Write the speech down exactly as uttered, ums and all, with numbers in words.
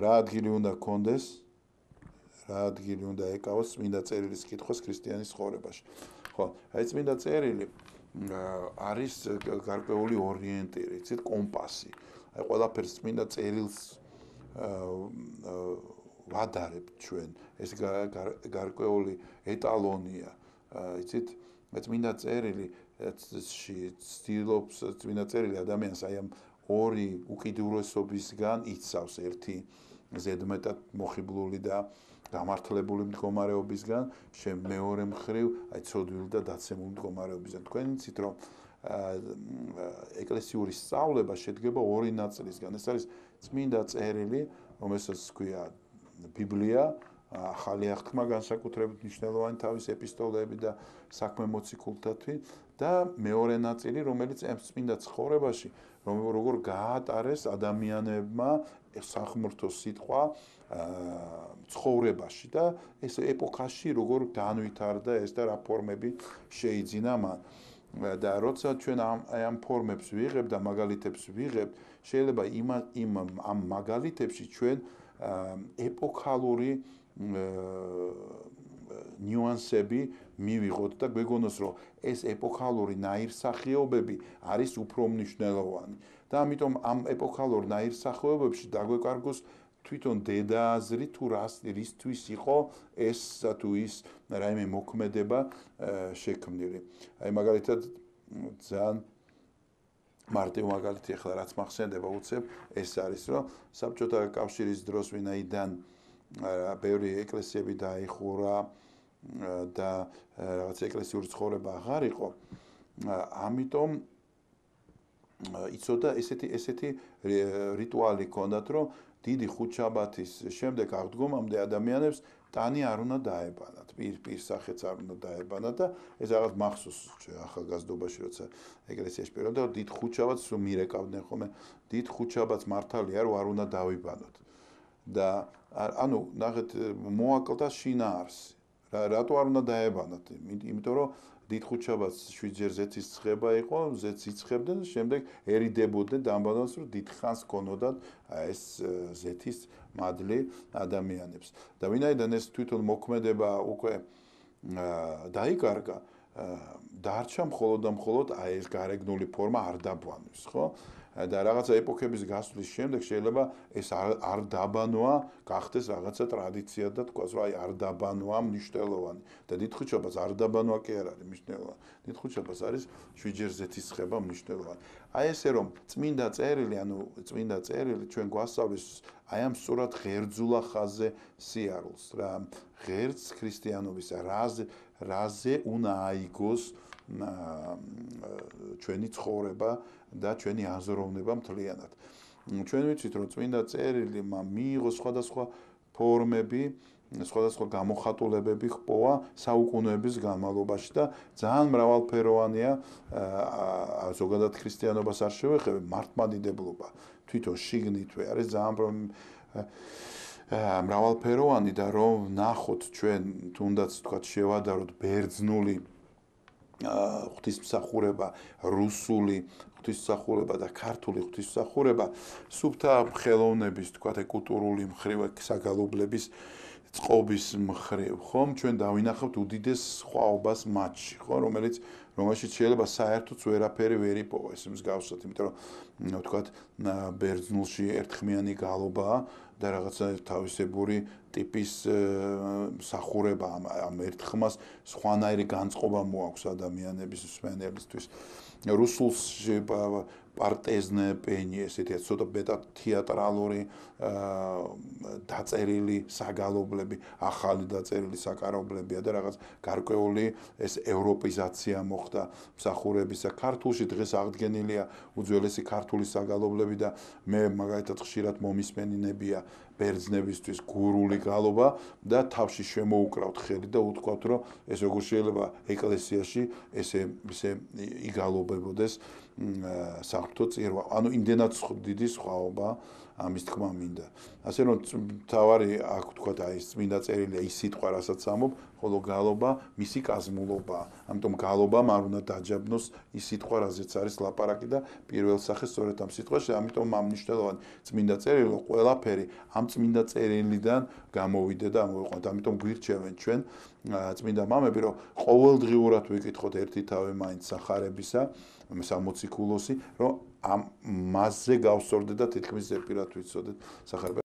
რა ადგილი უნდა გქონდეს, რა ადგილი უნდა ეკავოს წმინდა წერილის კითხვას ქრისტიანის ცხოვრებაში. ხო, აი წმინდა წერილი არის გარკვეული ორიენტირი, იცით, კომპასი. აი ყველაფერს წმინდა წერილს ვადარებთ ჩვენ, ეს გარკვეული ეტალონია, იცით, წმინდა წერილი ცდილობს წმინდა წერილი ადამიანს აი ამ ორი უკიდურესობისგან იცავს, ერთი ზედმეტად მოხიბლული და გამართლებული მდგომარეობისგან, მეორე მხრივ აი ცოდვილი და დაცემული მდგომარეობისგან. თქვენ იცით, რომ ეკლესიური სწავლება შედგება ორი ნაწილისგან. ეს არის წმინდა წერილი, რომელსაც ჰქვია ბიბლია, ახალი აღთქმა განსაკუთრებით მნიშვნელოვანი თავის ეპისტოლეები და საქმე მოციქულთათვის და მეორე ნაწილი, რომელიც ამ წმინდა ცხოვრებაში, როგორ გაატარეს ადამიანებმა სახმრთო სიტყვა ცხოვრებაში და ეს ეპოქაში როგორ განვითარდა ეს და რა ფორმები შეიძინა მან. და როცა ჩვენ ამ ამ ფორმებს ვიღებთ და მაგალითებს ვიღებთ, შეიძლება იმ იმ ამ მაგალითებში ჩვენ ეპოქალური ნიუანსები მივიღოთ და გვეგონოს, რომ ეს ეპოქალური ნაირსახეობები არის უფრო მნიშვნელოვანი. და ამიტომ ამ ეპოქალურ ნაირსახეობებში დაგვეკარგოს თვითონ დედააზრი თუ რისთვის იყო ეს თუ ის რაიმე მოქმედება შექმნილი. აი მაგალითად ძალიან მარტივ მაგალითი ახლა რაც მახსენდება უცებ, ეს არის, რომ საბჭოთა კავშირის დროს ვინაიდან ბევრი ეკლესიები დაიხურა და რაღაც ეკლესიური ცხოვრება აღარ იყო, ამიტომ იცოდა ესეთი ესეთი რიტუალი ჰქონდათ, რომ დიდი ხუთშაბათის შემდეგ აღდგომამდე ადამიანებს ტანი არ უნდა დაებანათ, პირ-პირ სახეც არ უნდა დაებანათ და ეს რაღაც მახსოვს ახალგაზრდობაში, როცა ეკლესიაში პირობდი, რომ დიდ ხუთშაბათს რომ მირეკავდნენ ხოლმე, დიდ ხუთშაბათს მართალია, რომ არ უნდა დავიბანოთ. და ანუ ნახეთ, მოაკლდა შინაარსი. რატო არ უნდა დაებანათ? იმიტომ რომ დიდ ხუთშაბათს შვიდჯერ ზეთის ცხება იყო, ზეთს იცხებდნენ და შემდეგ ერიდებოდნენ დამბალანს, რომ დიდ ხანს ქონოდათ ეს ზეთის მადლი ადამიანებს. და ვინაიდან ეს თვითონ მოქმედება უკვე დაიკარგა, დარჩა მხოლოდ და მხოლოდ აი ეს გარეგნული ფორმა არ დაბანვის, ხო? და რაღაცა ეპოქების გასვლის შემდეგ შეიძლება ეს არ დაბანვა გახდეს რაღაცა ტრადიცია და თქვას, რომ აი არ დაბანვა მნიშვნელოვანი. და დიდ ხუთშაბათს არ დაბანვა კი არ არის მნიშვნელოვანი. დიდ ხუთშაბათს არის შვიდჯერ ზეთის ცხება მნიშვნელოვანი. აი ესე რომ წმინდა წერილი, ანუ წმინდა წერილი ჩვენ გვასწავლის აი ამ სწორად ღერძულა ხაზზე სიარულს, რა ღერძს ქრისტიანობის რაზე რაზე უნდა აიგოს ჩვენი ცხოვრება და ჩვენი აზროვნება მთლიანად. ჩვენ ვიცით, რომ წმინდა წერილი მიიღო სხვადასხვა ფორმები, სხვადასხვა გამოხატულებები ჰპოვა საუკუნეების განმავლობაში და ძალიან მრავალფეროვანია, ზოგადად ქრისტიანობას არ შევეხები, მართლმადიდებლობა თვითონ შიგნითვე არის ძალიან მრავალფეროვანი და რომ ნახოთ ჩვენ თუნდაც თქვა შევადაროთ ბერძნული ღვთისმსახურება, რუსული ღვთისმსახურება და ქართული ღვთისმსახურება სუფთა ხელოვნების, თქვათ, კულტურული მხრივ საგალობლების წყობის მხრივ, ხომ, ჩვენ დავინახავთ უდიდეს სხვაობას მათში, ხო, რომელიც რომელშიც შეიძლება საერთოდ ვერაფერი ვერ იპოვა, ეს მსგავსად, იმიტომ რომ თქვათ, ბერძნულში ერთხმიანი გალობაა და რაღაცა თავისებური ტიპის მსახურება ამ ერთხმას სხვანაირი განწყობა მოაქვს ადამიანების მსმენელისთვის. რუსულში პარტეზნე პენი, ესეთი ცოტა მეტად თეატრალური დაწერილი საგალობლები, ახალი დაწერილი საკარობლებია და რაღაც გარკვეული ეს ევროპიზაცია მოხდა მსახურებისა. ქართულში დღეს აღდგენილია უძველესი ქართული საგალობლები და მე მაგალითად ხშირად მომისმენინებია ბერძნებისთვის გურული გალობა და თავში შემოუკრავთ ხელი და უთქვათ, რომ ეს როგორ შეიძლება ეკლესიაში ესე ესე იგალობებოდეს საღვთო წირვა. ანუ იმდენად დიდი სხვაობა ამის თქმა მინდა. ასე რომ თავარი აქ თქვათ აი წმინდა წერილია ის სიტყვა, რასაც ამობ, ხოლო გალობა მისი კაზმულობაა. ამიტომ გალობამ არ უნდა დაჯაბნოს ის სიტყვა, რაზეც არის ლაპარაკი და პირველ სახეს სწორედ ამ სიტყვაში, ამიტომ ამ მნიშვნელოვანი წმინდა წერილი, ყველაფერი ამ წმინდა წერილიდან გამოვიდა და ამოვიყვანეთ. ამიტომ გვირჩევენ ჩვენ წმინდა მამები, რომ ყოველდღიურად ვიკითხოთ ერთი თავი მაინც სახარებისა, სამოციქულოსი, რომ ამ მასზე გავსწორდეთ და თითქმის ზეპირად ვიცოდეთ სახარება